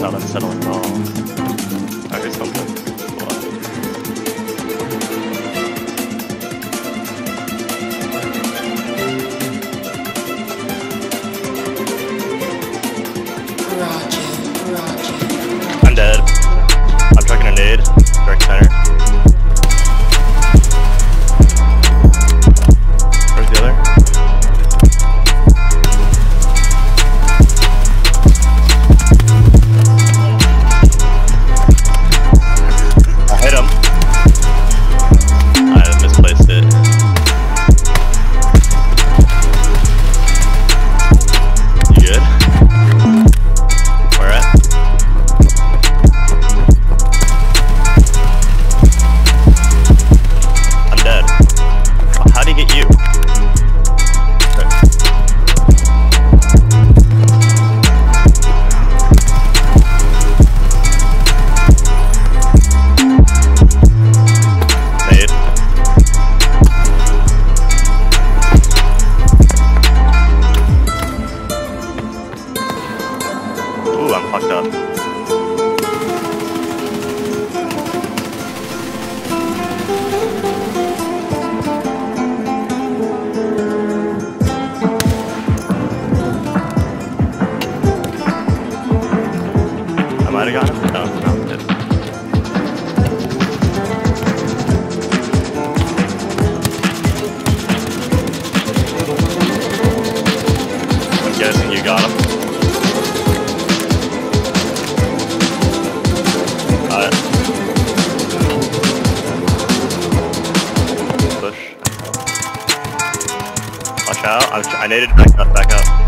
not unsettling at all. Oh, here's something. I'm dead. I'm chucking a nade. Direct center. Where's the other? I hit him. I misplaced it. You good? Where at? I'm dead. Oh, how'd he get you? Nade. Ooh, I'm fucked up. I might have got him. No, I didn't. I'm guessing you got him. Push. Watch out. I naded back up.